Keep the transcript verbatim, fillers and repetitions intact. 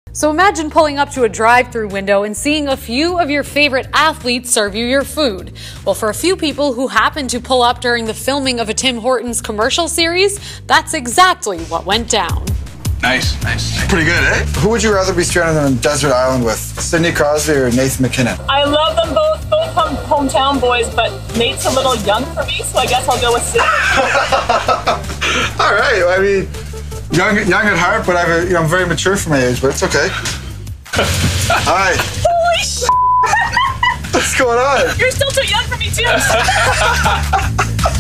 So imagine pulling up to a drive-thru window and seeing a few of your favorite athletes serve you your food. Well, for a few people who happen to pull up during the filming of a Tim Hortons commercial series, that's exactly what went down. Nice, nice. Pretty good, eh? Who would you rather be stranded on a desert island with, Sidney Crosby or Nathan McKinnon? I love them both, both home hometown boys, but Nate's a little young for me, so I guess I'll go with Sidney. All right, I mean, young, young at heart, but I'm, you know, I'm very mature for my age, but it's okay. All right. Holy shit! What's going on? You're still too young for me, too.